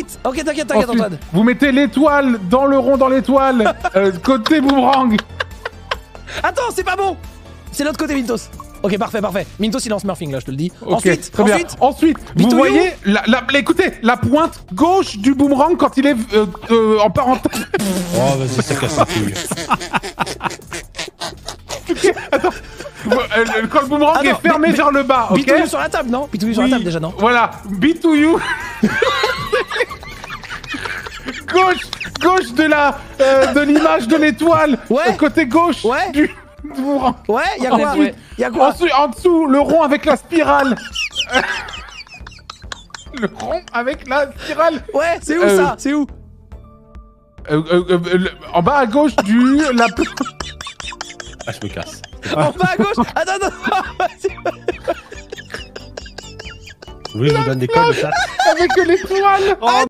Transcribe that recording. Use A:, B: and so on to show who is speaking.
A: Ensuite, ok, t'inquiète, Antoine.
B: Vous mettez l'étoile dans le rond dans l'étoile, côté boomerang.
A: Attends, c'est pas bon. C'est l'autre côté, Mintos. Ok, parfait. Mintos, il est en smurfing, là, je te le dis.
B: Okay, ensuite, vous voyez, écoutez, la pointe gauche du boomerang quand il est en parenthèse.
C: Oh, vas-y, ça casse la couille.
B: Ok, attends. Quand le boomerang est fermé vers le bas, ok.
A: Bitouillou sur la table, non? Bitouillou sur la table, déjà, non?
B: Voilà, bitouillou. Gauche de l'image de l'étoile.
A: Ouais.
B: Côté gauche du boomerang.
A: Ouais, y'a quoi? Y'a quoi?
B: Ensuite, en dessous, le rond avec la spirale. Le rond avec la spirale.
A: Ouais, c'est où ça? C'est où?
B: En bas à gauche du...
C: Ah, je me casse.
A: En bas à gauche. Attends.
C: Vous voulez que je vous donne des codes de chat?
B: Avec l'étoile.